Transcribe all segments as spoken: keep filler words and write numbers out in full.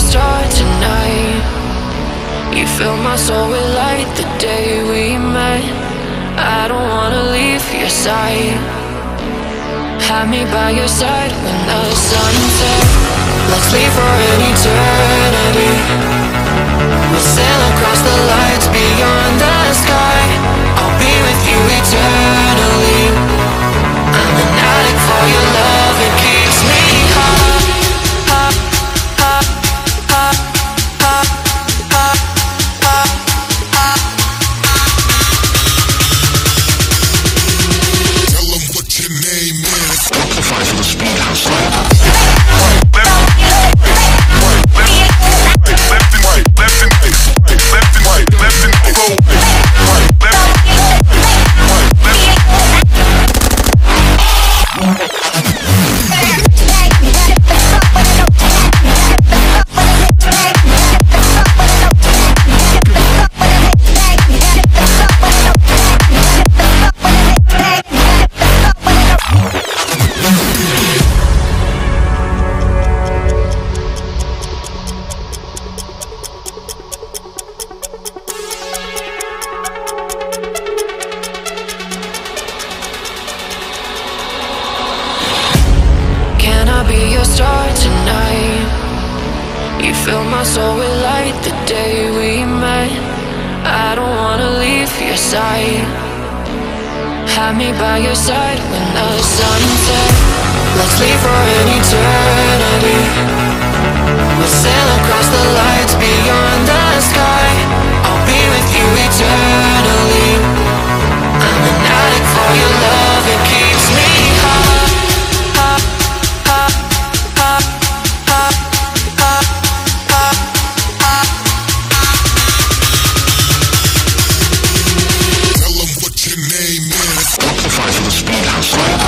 star tonight. You fill my soul with light the day we met. I don't wanna leave your side. Have me by your side when the sun sets. Let's leave for an eternity. We'll sail across the lights beyond the sky. I'll be with you eternally. I'm an addict for your love, it keeps me high. High, high, high, high, high, high, high. Tell them what your name is. Amplify for the speed house lab. Have me by your side when the sun sets. Let's leave for an eternity. We'll sail across the lights beyond the sky. I'll be with you eternally. I'm an addict for your love, it keeps me high. High, high, high, high, high, high, high. Tell them what your name is. Amplify for the speed house lab.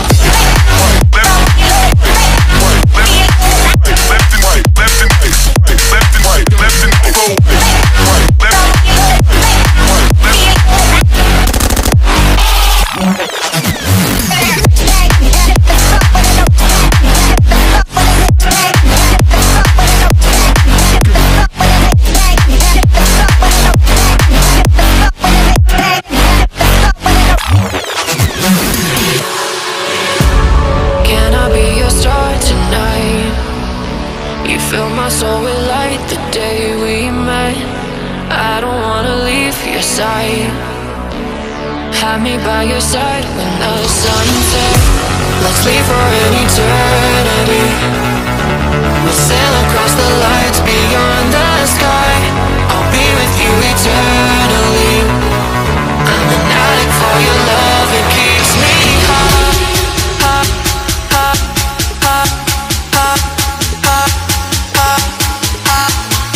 Have me by your side when the sun sets. Let's leave for an eternity. We'll sail across the lights beyond the sky. I'll be with you eternally. I'm an addict for your love, it keeps me high. High, high, high, high, high, high, high.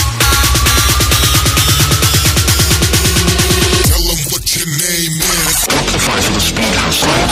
Tell them what your name is. Amplify for the speed house lab.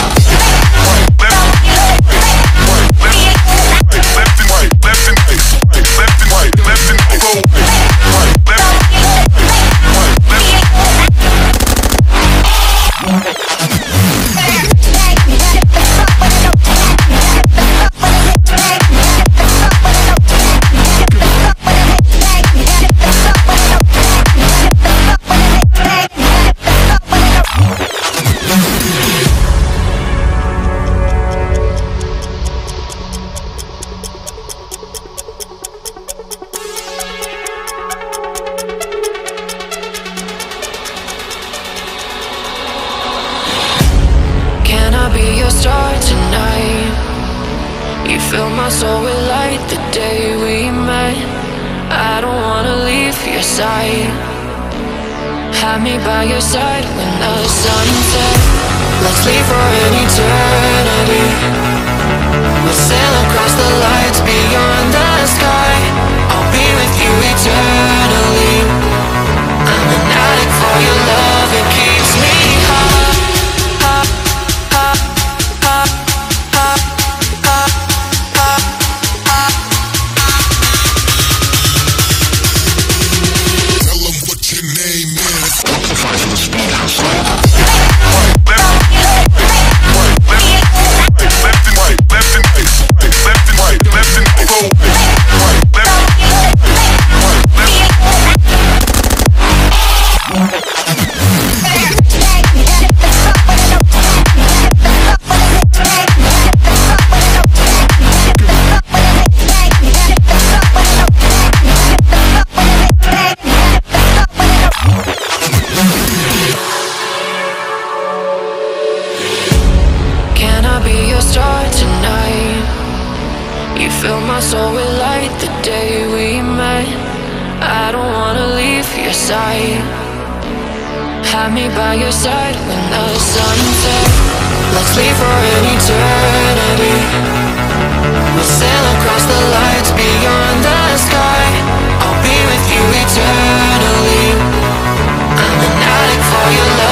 Fill my soul with light the day we met. I don't wanna leave your side. Have me by your side when the sun sets. Let's leave for an eternity. We'll sail across the lights beyond the sky. I'll be with you eternally. I'm an addict for your love, it keeps me high. High, high, high, high, high. Tell them what your name is. Amplify for the speed house lab. Left and right, left and right. your star tonight. You fill my soul with light the day we met. I don't wanna leave your side. Have me by your side when the sun sets. Let's leave for an eternity. We'll sail across the lights beyond the sky. I'll be with you eternally. I'm an addict for your love.